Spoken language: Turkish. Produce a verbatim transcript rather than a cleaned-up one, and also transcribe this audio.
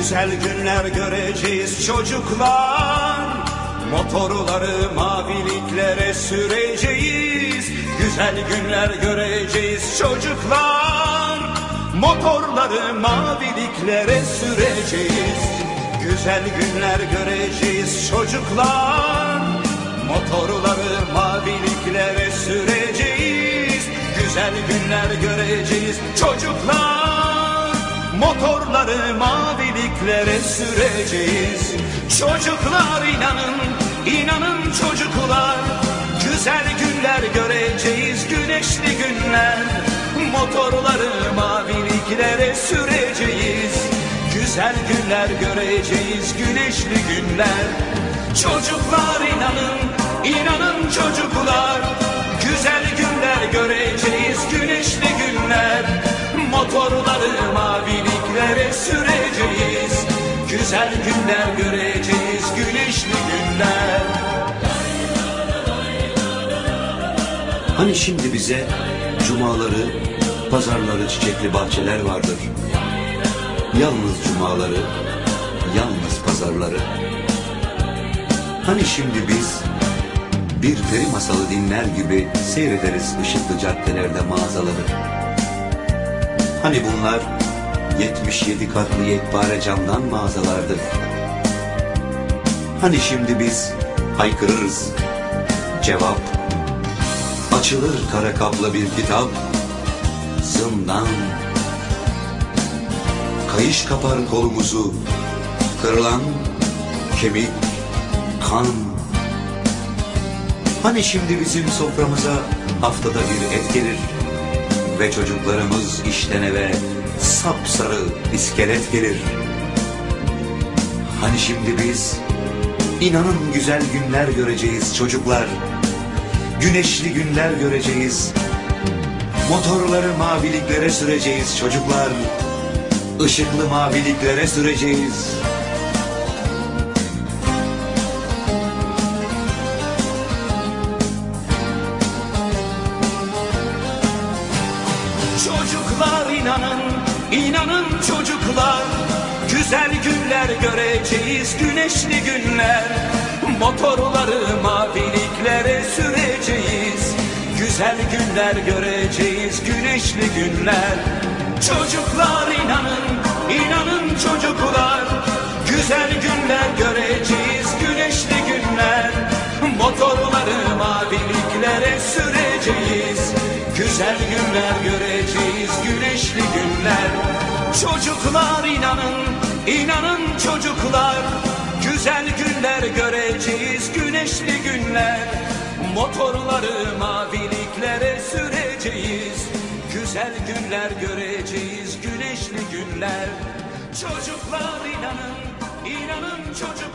Güzel günler göreceğiz çocuklar, motorları maviliklere süreceğiz. Güzel günler göreceğiz çocuklar, motorları maviliklere süreceğiz. Güzel günler göreceğiz çocuklar, motorları maviliklere süreceğiz. Güzel günler göreceğiz çocuklar, motorları maviliklere süreceğiz. Çocuklar inanın, inanın çocuklar, güzel günler göreceğiz, güneşli günler. Motorları maviliklere süreceğiz. Güzel günler göreceğiz, güneşli günler. Çocuklar inanın, inanın çocuklar, güzel günler göreceğiz, güneşli günler. Motorları maviliklere süreceğiz. Güzel günler göreceğiz, güneşli günler. Hani şimdi bize cumaları, pazarları, çiçekli bahçeler vardır. Yalnız cumaları, yalnız pazarları. Hani şimdi biz bir peri masalı dinler gibi seyrederiz ışıklı caddelerde mağazaları. Hani bunlar yetmiş yedi katlı yekpare camdan mağazalardır. Hani şimdi biz haykırırız, cevap açılır kara kaplı bir kitap, zindan. Kayış kapar kolumuzu, kırılan kemik, kan. Hani şimdi bizim soframıza haftada bir et gelir ve çocuklarımız işten eve sapsarı iskelet gelir. Hani şimdi biz inanın güzel günler göreceğiz çocuklar, güneşli günler göreceğiz. Motorları maviliklere süreceğiz çocuklar, ışıklı maviliklere süreceğiz. Çocuklar inanın, inanın çocuklar, güzel günler göreceğiz, güneşli günler. Motorları maviliklere süreceğiz. Güzel günler göreceğiz, güneşli günler. Çocuklar inanın, inanın çocuklar, güzel günler göreceğiz, güneşli günler. Motorları maviliklere süreceğiz. Güzel günler göreceğiz, güneşli günler. Çocuklar inanın, inanın çocuklar, güzel günler göreceğiz, güneşli günler. Motorları maviliklere süreceğiz. Güzel günler göreceğiz, güneşli günler. Çocuklar inanın, inanın çocuklar.